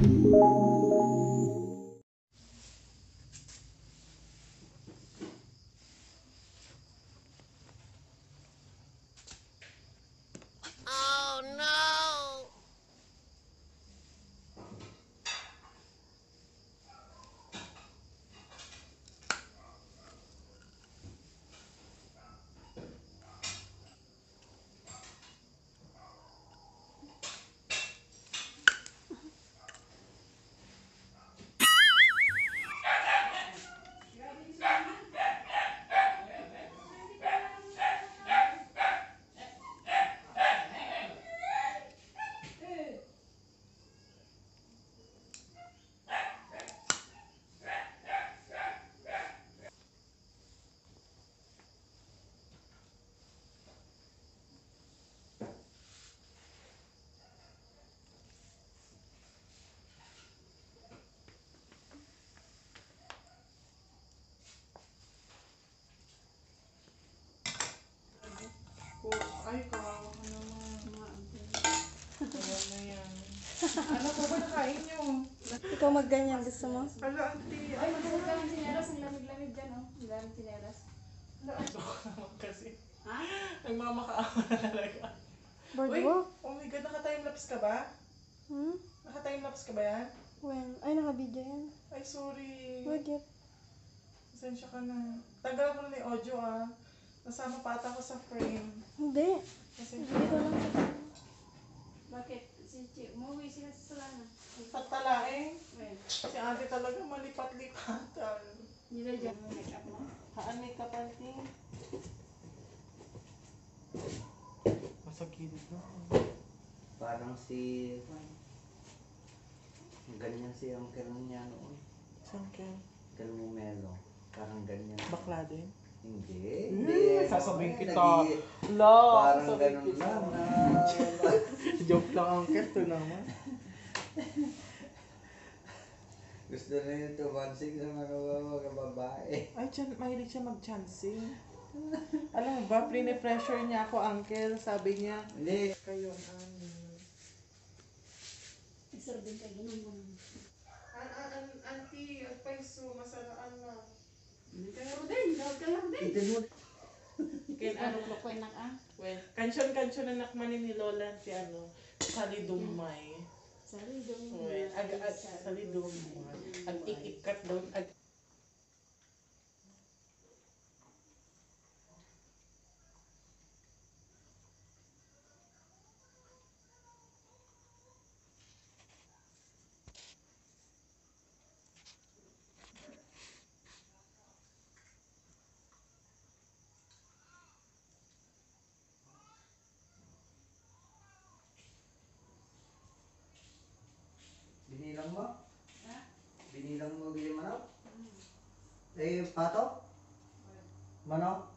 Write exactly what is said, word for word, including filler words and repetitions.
Ay, kawawa ka naman. Kawawa na yan. Ano po ba nakain nyo? Ikaw magganyan, gusto mo? Hala, auntie. Ay, masarap lang ang sinelas. Ang lamig-lamig dyan, oh. Ang daming sinelas. Hala, auntie. Ako naman kasi. Ha? Nagmamakaawa na talaga. Uy, Boardwalk? oh my God, naka-timelapse ka ba? Hmm? Naka-timelapse ka ba yan? When? Ay, naka-video yan. Ay, sorry. Bakit? Pasensya ka na. Tagal ko na yung audio ah. Nasama pa ata ko sa frame. Hindi. Pasensya Dito ka. lang sa Bakit? Si Chi, umuwi sila sa Solana. Patalaing. Well, Si ate talaga malipat-lipatan. hindi na dyan. Make-up mo. Haan may kapanting. Masagilid na. Parang si... Ganyan si Uncle niya noon. Saan ka? Uncle Mumelo. Parang ganyan. Bakla din? Hindi. Hmm, Hindi. sasabihin Ano, kita. nagi- La, Parang sasabihin ganun kita. lang na... Joke lang, Uncle. Ito naman. Gusto na yung tumansig sa mga mga babae. Ay, dyan, mahilig siya mag-chancing. Alam mo ba, prine-pressure niya ako, Uncle. Sabi niya, Hindi. kayo, ano. Isar din kayo. Ganun mo naman. An, an, an, auntie, at paiso, masaraan na. Hindi kayo din. Dahil kayo din. Ito mo. Kin, ano, Ano ko nak ah? well, kansyon-kansyon na nakmanin ni Lola si ano, Sali Dumay. Sorry, dong. Well, ag, ag, Sali Dumay. Ag, ikikat doon, ag, Binilang mo? Ha? Binilang mo yung manok? Eh, pato? Manok?